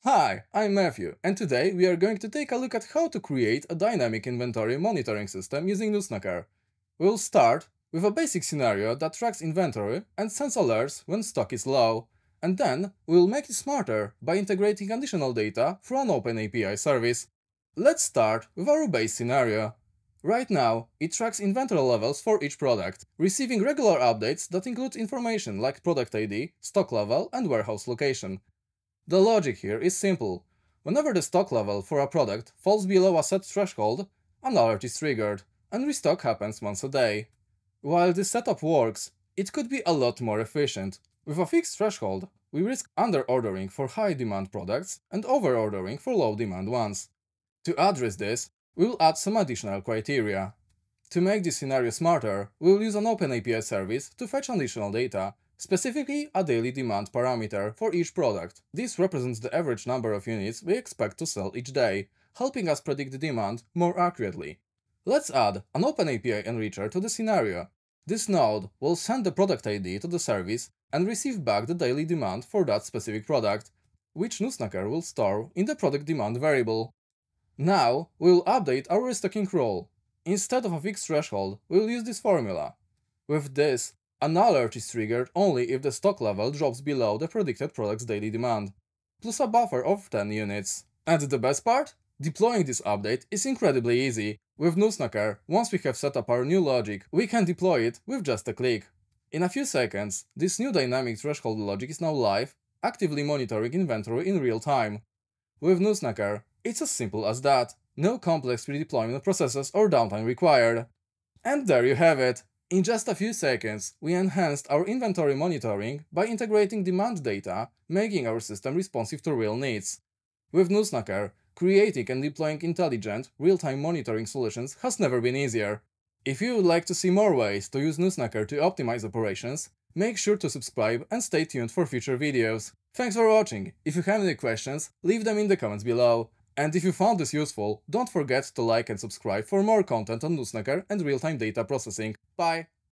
Hi, I'm Matthew, and today we are going to take a look at how to create a dynamic inventory monitoring system using Nussknacker. We'll start with a basic scenario that tracks inventory and sends alerts when stock is low, and then we'll make it smarter by integrating additional data through an OpenAPI service. Let's start with our base scenario. Right now, it tracks inventory levels for each product, receiving regular updates that include information like product ID, stock level, and warehouse location. The logic here is simple. Whenever the stock level for a product falls below a set threshold, an alert is triggered, and restock happens once a day. While this setup works, it could be a lot more efficient. With a fixed threshold, we risk under-ordering for high-demand products and over-ordering for low-demand ones. To address this, we will add some additional criteria. To make this scenario smarter, we will use an OpenAPI service to fetch additional data, specifically a daily demand parameter for each product. This represents the average number of units we expect to sell each day, helping us predict the demand more accurately. Let's add an OpenAPI enricher to the scenario. This node will send the product ID to the service and receive back the daily demand for that specific product, which Nussknacker will store in the product demand variable. Now, we will update our restocking rule. Instead of a fixed threshold, we will use this formula. With this, an alert is triggered only if the stock level drops below the predicted product's daily demand, plus a buffer of 10 units. And the best part? Deploying this update is incredibly easy. With Nussknacker, once we have set up our new logic, we can deploy it with just a click. In a few seconds, this new dynamic threshold logic is now live, actively monitoring inventory in real time. With Nussknacker, it's as simple as that. No complex redeployment processes or downtime required. And there you have it! In just a few seconds, we enhanced our inventory monitoring by integrating demand data, making our system responsive to real needs. With Nussknacker, creating and deploying intelligent, real-time monitoring solutions has never been easier. If you would like to see more ways to use Nussknacker to optimize operations, make sure to subscribe and stay tuned for future videos. Thanks for watching. If you have any questions, leave them in the comments below. And if you found this useful, don't forget to like and subscribe for more content on Nussknacker and real-time data processing. Bye!